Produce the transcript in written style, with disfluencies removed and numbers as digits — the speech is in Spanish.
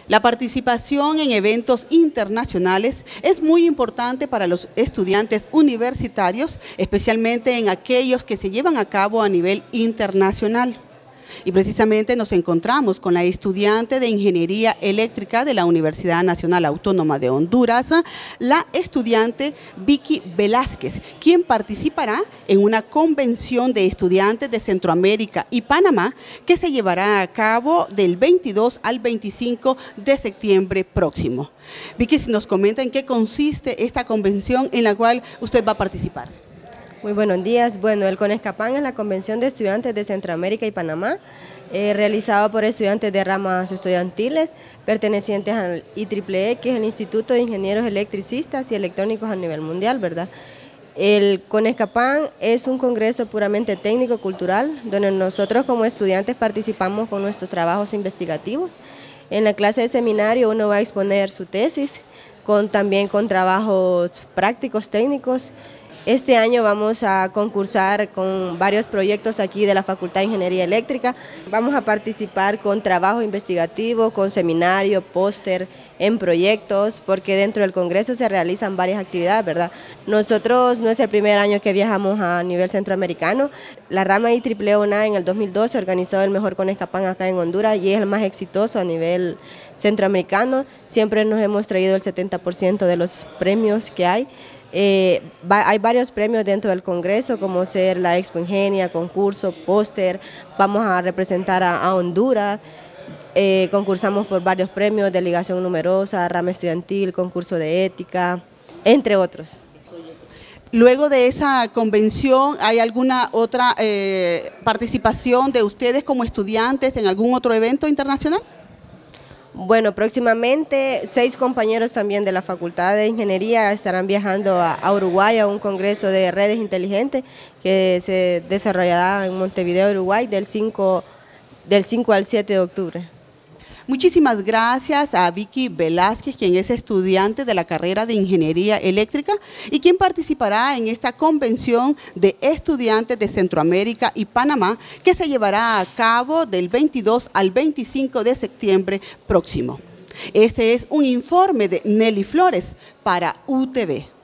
La participación en eventos internacionales es muy importante para los estudiantes universitarios, especialmente en aquellos que se llevan a cabo a nivel internacional. Y precisamente nos encontramos con la estudiante de Ingeniería Eléctrica de la Universidad Nacional Autónoma de Honduras, la estudiante Vicky Velázquez, quien participará en una convención de estudiantes de Centroamérica y Panamá que se llevará a cabo del 22 al 25 de septiembre próximo. Vicky, si nos comenta en qué consiste esta convención en la cual usted va a participar. Muy buenos días. Bueno, el CONESCAPAN es la Convención de Estudiantes de Centroamérica y Panamá, realizado por estudiantes de ramas estudiantiles pertenecientes al IEEE, que es el Instituto de Ingenieros Electricistas y Electrónicos a nivel mundial, ¿verdad? El CONESCAPAN es un congreso puramente técnico-cultural, donde nosotros como estudiantes participamos con nuestros trabajos investigativos. En la clase de seminario uno va a exponer su tesis, también con trabajos prácticos técnicos. Este año vamos a concursar con varios proyectos aquí de la Facultad de Ingeniería Eléctrica. Vamos a participar con trabajo investigativo, con seminario, póster, en proyectos, porque dentro del Congreso se realizan varias actividades, ¿verdad? Nosotros no es el primer año que viajamos a nivel centroamericano. La rama IEEE UNA en el 2012 organizó el mejor CONESCAPAN acá en Honduras y es el más exitoso a nivel centroamericano. Siempre nos hemos traído el 70% de los premios que hay. Hay varios premios dentro del Congreso, como ser la Expo Ingenia, concurso, póster. Vamos a representar a Honduras, concursamos por varios premios, delegación numerosa, rama estudiantil, concurso de ética, entre otros. Luego de esa convención, ¿hay alguna otra participación de ustedes como estudiantes en algún otro evento internacional? Bueno, próximamente 6 compañeros también de la Facultad de Ingeniería estarán viajando a Uruguay a un congreso de redes inteligentes que se desarrollará en Montevideo, Uruguay, del 5 al 7 de octubre. Muchísimas gracias a Vicky Velázquez, quien es estudiante de la carrera de Ingeniería Eléctrica y quien participará en esta convención de estudiantes de Centroamérica y Panamá que se llevará a cabo del 22 al 25 de septiembre próximo. Este es un informe de Nelly Flores para UTV.